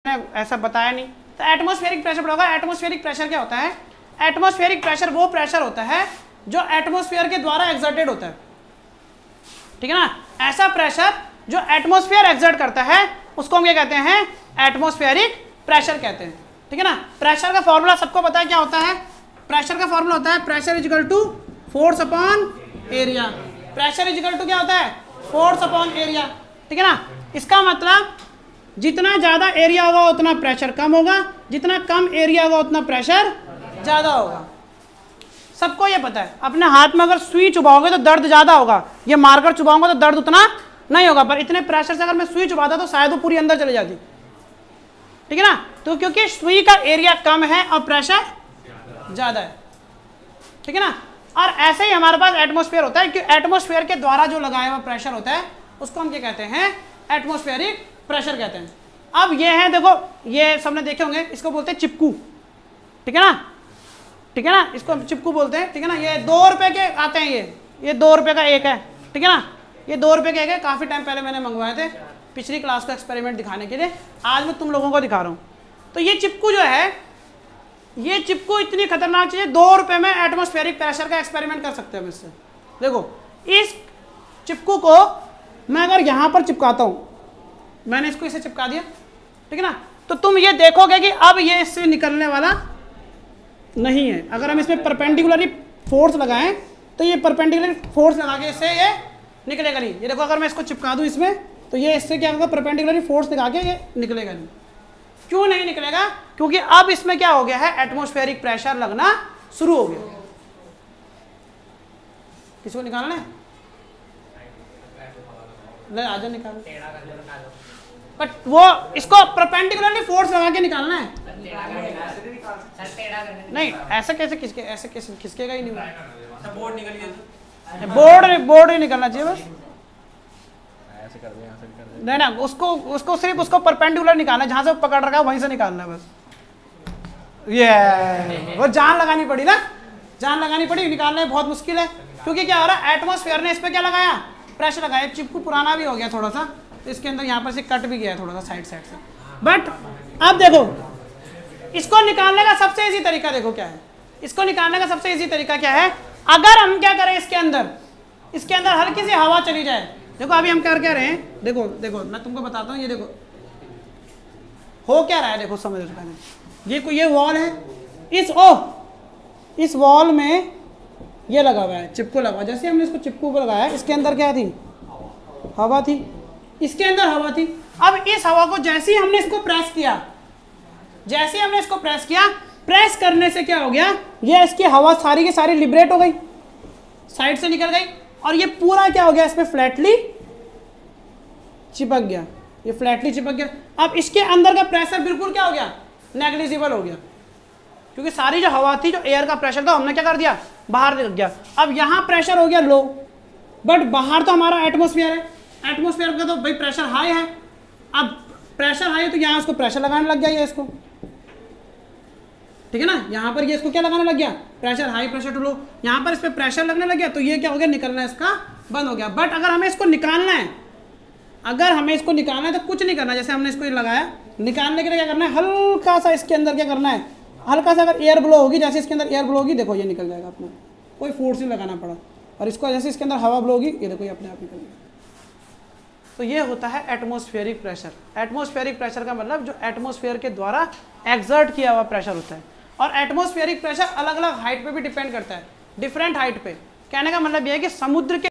ऐसा बताया नहीं। तो एटमॉस्फेरिक प्रेशर पढ़ा होगा। एटमॉस्फेरिक प्रेशर क्या होता है? एटमॉस्फेरिक प्रेशर वो प्रेशर होता है जो एटमॉस्फेयर के द्वारा एक्सर्टेड होता है, ठीक है ना। ऐसा प्रेशर जो एटमॉस्फेयर एक्सर्ट करता है उसको हम क्या कहते हैं? एटमॉस्फेरिक प्रेशर कहते हैं, ठीक है ना। प्रेशर का फॉर्मूला सबको पता है क्या होता है? प्रेशर का फॉर्मूला होता है pressure is equal to force upon area. Pressure is equal to क्या होता है? फोर्स अपॉन एरिया, ठीक है ना। इसका मतलब जितना ज्यादा एरिया होगा उतना प्रेशर कम होगा, जितना कम एरिया होगा उतना प्रेशर ज्यादा होगा। सबको ये पता है। अपने हाथ में अगर सुई चुभाओगे तो दर्द ज्यादा होगा, ये मार्कर चुभाऊंगा तो दर्द उतना नहीं होगा, पर इतने प्रेशर से अगर मैं सुई चुभाता तो शायद वो पूरी अंदर चली जाती, ठीक है ना। तो क्योंकि सुई का एरिया कम है और प्रेशर ज्यादा है, ठीक है ना। और ऐसे ही हमारे पास एटमॉस्फेयर होता है कि एटमॉस्फेयर के द्वारा जो लगाया हुआ प्रेशर होता है उसको हम क्या कहते हैं? एटमॉस्फेरिक प्रेशर कहते हैं। अब ये है, देखो ये सबने देखे होंगे, इसको बोलते हैं चिपकू, ठीक है ना, ठीक है ना। इसको चिपकू बोलते हैं, ठीक है ना। ये 2 रुपए के आते हैं, ये 2 रुपए का एक है, ठीक है ना। ये 2 रुपए के एक है। काफ़ी टाइम पहले मैंने मंगवाए थे पिछली क्लास का एक्सपेरिमेंट दिखाने के लिए। आज मैं तुम लोगों को दिखा रहा हूँ। तो ये चिपकू जो है, ये चिपकू इतनी खतरनाक चीज़ है, 2 रुपए में एटमॉस्फेरिक प्रेशर का एक्सपेरिमेंट कर सकते हैं हम इससे। देखो इस चिपकू को मैं अगर यहाँ पर चिपकाता हूँ, मैंने इसको इसे चिपका दिया, ठीक है ना। तो तुम ये देखोगे कि अब ये इससे निकलने वाला नहीं है। अगर हम इसमें परपेंडिकुलरली फोर्स लगाएं तो ये परपेंडिकुलर फोर्स लगा के इससे ये निकलेगा नहीं। ये देखो अगर मैं इसको चिपका दूं इसमें तो ये इससे क्या होगा? परपेंडिकुलरली फोर्स लगा के ये निकलेगा नहीं। क्यों नहीं निकलेगा? क्योंकि अब इसमें क्या हो गया है? एटमॉस्फेरिक प्रेशर लगना शुरू हो गया। किसको निकालना है? ले आजा निकाल। बट वो इसको परपेंडिकुलरली फोर्स लगा के निकालना है। नहीं ऐसा कैसे खिसके? ऐसे कैसे खिसकेगा ही नहीं। बोर्ड निकल गया, बोर्ड ही निकलना चाहिए बस। ऐसे कर दे, ऐसे कर दे। नहीं ना, उसको सिर्फ उसको परपेंडिकुलर निकालना है, जहां से पकड़ रखा है वहीं से निकालना है बस। ये वो जान लगानी पड़ी ना, जान लगानी पड़ी। निकालना बहुत मुश्किल है क्योंकि क्या हो रहा है? एटमॉस्फेयर ने इस पे क्या लगाया? प्रेशर लगाया। चिपकू पुराना भी हो गया थोड़ा सा, इसके अंदर यहाँ पर से कट भी गया है थोड़ा सा साइड से। बट अब देखो इसको निकालने का सबसे इजी तरीका देखो क्या है। इसको निकालने का सबसे इजी तरीका क्या है? अगर हम क्या करें, इसके अंदर हल्की सी हवा चली जाए। देखो अभी हम कर क्या रहे हैं, देखो देखो मैं तुमको बताता हूँ। ये देखो हो क्या रहा है, देखो समझ रहे। ये वॉल है, इस वॉल में ये लगा हुआ है, चिपकू लगा हुआ। जैसे हमने इसको चिपकू पर लगाया, इसके अंदर क्या थी? हवा थी। इसके अंदर हवा थी। अब इस हवा को जैसे ही हमने इसको प्रेस किया, प्रेस करने से क्या हो गया? ये इसकी हवा सारी की सारी लिबरेट हो गई, साइड से निकल गई, और ये पूरा क्या हो गया? इसमें फ्लैटली चिपक गया। ये फ्लैटली चिपक गया। अब इसके अंदर का प्रेशर बिल्कुल क्या हो गया? नेग्लिजिबल हो गया, क्योंकि सारी जो हवा थी, जो एयर का प्रेशर था, हमने क्या कर दिया? बाहर निकल गया। अब यहाँ प्रेशर हो गया लो, बट बाहर तो हमारा एटमॉस्फेयर है। एटमॉस्फेयर का तो भाई प्रेशर हाई है। अब प्रेशर हाई है तो यहाँ उसको प्रेशर लगाने लग गया, ये इसको, ठीक है ना। यहाँ पर ये इसको क्या लगाने लग गया? Pressure high, pressure to low. यहाँ पर इस पर प्रेशर लगने लग गया तो ये क्या हो गया? निकलना इसका बंद हो गया। बट अगर हमें इसको निकालना है, तो कुछ नहीं करना। जैसे हमने इसको लगाया, निकालने के लिए क्या करना है? हल्का सा इसके अंदर क्या करना है? हल्का सा अगर एयर ब्लो होगी, जैसे इसके अंदर एयर ब्लो होगी, देखो ये निकल जाएगा अपना, कोई फोर्स नहीं लगाना पड़ा। और इसको जैसे इसके अंदर हवा ब्लो होगी, ये देखो ये अपने आप निकल गया। तो ये होता है एटमॉस्फेरिक प्रेशर। एटमॉस्फेरिक प्रेशर का मतलब जो एटमॉस्फेयर के द्वारा एक्सर्ट किया हुआ प्रेशर होता है। और एटमॉस्फेरिक प्रेशर अलग अलग हाइट पे भी डिपेंड करता है, डिफरेंट हाइट पे। कहने का मतलब ये है कि समुद्र के